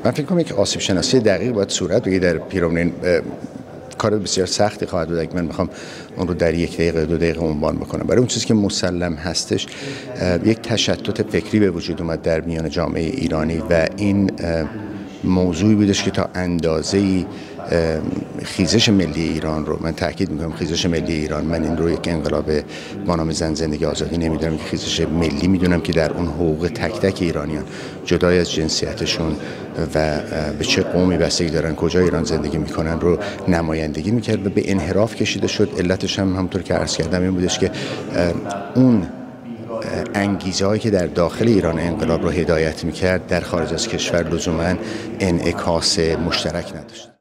من فکر کنم یک آسیب شناسی دقیق باید صورت بگیره در پیرامون کار بسیار سختی خواهد بود اگه من بخوام اون رو در 1 دقیقه 2 دقیقه عنوان بکنم. برای اون چیزی که مسلم هستش یک تشتت فکری به وجود اومد در میان جامعه ایرانی و این موضوعی بودش که تا اندازه‌ای خیزش ملی ایران رو، من تاکید میکنم خیزش ملی ایران، من این رو یک انقلاب با نام زن زندگی آزادی نمیدونم، که خیزش ملی میدونم که در اون حقوق تک تک ایرانیان جدای از جنسیتشون و به چه قومی بستگی دارن، کجا ایران زندگی میکنن رو نمایندگی میکرد و به انحراف کشیده شد. علتش هم همونطور که عرض کردم این بودش که اون انگیزه هایی که در داخل ایران انقلاب رو هدایت میکرد در خارج از کشور لزوما انعکاس مشترک نداشت.